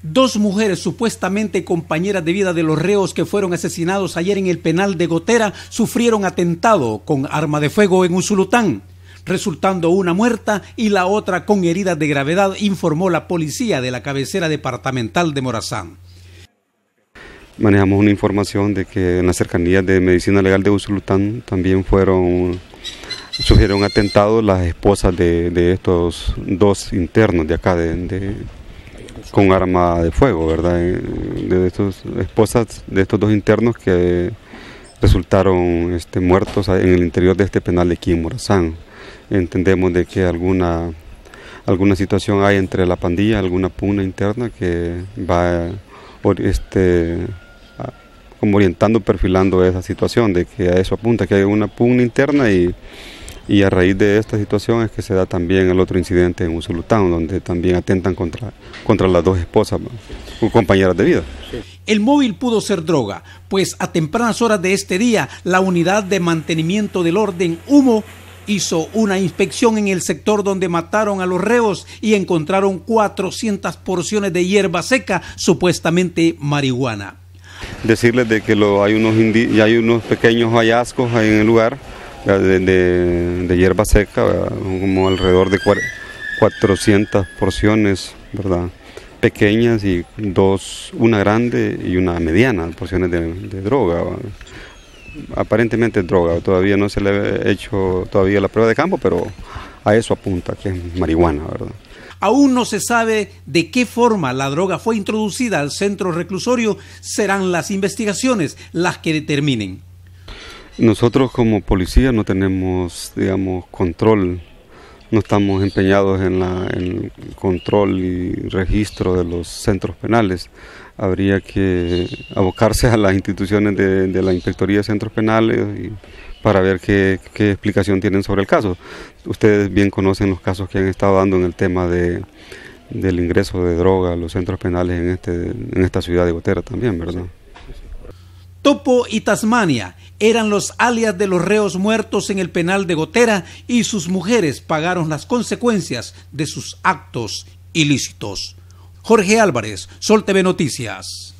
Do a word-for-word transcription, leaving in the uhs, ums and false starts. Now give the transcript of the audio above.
Dos mujeres supuestamente compañeras de vida de los reos que fueron asesinados ayer en el penal de Gotera sufrieron atentado con arma de fuego en Usulután, resultando una muerta y la otra con heridas de gravedad, informó la policía de la cabecera departamental de Morazán. Manejamos una información de que en las cercanías de Medicina Legal de Usulután también fueron, sufrieron atentados las esposas de, de estos dos internos de acá, de, de, con arma de fuego, ¿verdad? De estas esposas de estos dos internos que resultaron este, muertos en el interior de este penal de aquí en Morazán. Entendemos de que alguna, alguna situación hay entre la pandilla, alguna pugna interna que va este, como orientando, perfilando esa situación, de que a eso apunta, que hay una pugna interna y, y a raíz de esta situación es que se da también el otro incidente en Usulután, donde también atentan contra, contra las dos esposas, compañeras de vida. El móvil pudo ser droga, pues a tempranas horas de este día, la unidad de mantenimiento del orden Humo hizo una inspección en el sector donde mataron a los reos y encontraron cuatrocientas porciones de hierba seca, supuestamente marihuana. Decirles de que lo, hay, unos indi, hay unos pequeños hallazgos ahí en el lugar de, de, de hierba seca, ¿verdad? Como alrededor de cuatrocientas porciones, ¿verdad? Pequeñas y dos, una grande y una mediana, porciones de, de droga, ¿verdad? Aparentemente droga, todavía no se le ha hecho todavía la prueba de campo, pero a eso apunta, que es marihuana, ¿verdad? Aún no se sabe de qué forma la droga fue introducida al centro reclusorio, serán las investigaciones las que determinen. Nosotros como policía no tenemos, digamos, control, no estamos empeñados en, la, en el control y registro de los centros penales. Habría que abocarse a las instituciones de, de la Inspectoría de Centros Penales y para ver qué, qué explicación tienen sobre el caso. Ustedes bien conocen los casos que han estado dando en el tema de, del ingreso de droga a los centros penales en, este, en esta ciudad de Gotera también, ¿verdad? Topo y Tasmania eran los alias de los reos muertos en el penal de Gotera y sus mujeres pagaron las consecuencias de sus actos ilícitos. Jorge Álvarez, Sol T V Noticias.